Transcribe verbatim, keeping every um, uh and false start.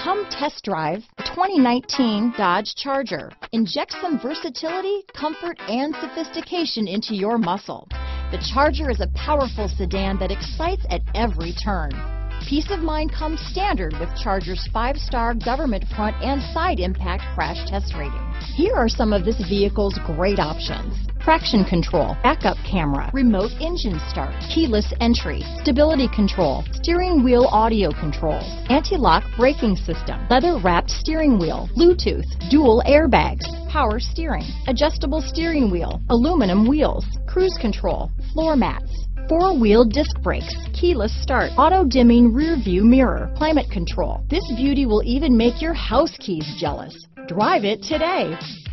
Come test drive the twenty nineteen Dodge Charger. Inject some versatility, comfort, and sophistication into your muscle. The Charger is a powerful sedan that excites at every turn. Peace of mind comes standard with Charger's five-star government front and side impact crash test rating. Here are some of this vehicle's great options: traction control, backup camera, remote engine start, keyless entry, stability control, steering wheel audio controls, anti-lock braking system, leather-wrapped steering wheel, Bluetooth, dual airbags, power steering, adjustable steering wheel, aluminum wheels, cruise control, floor mats, four-wheel disc brakes, keyless start, auto-dimming rear-view mirror, climate control. This beauty will even make your house keys jealous. Drive it today.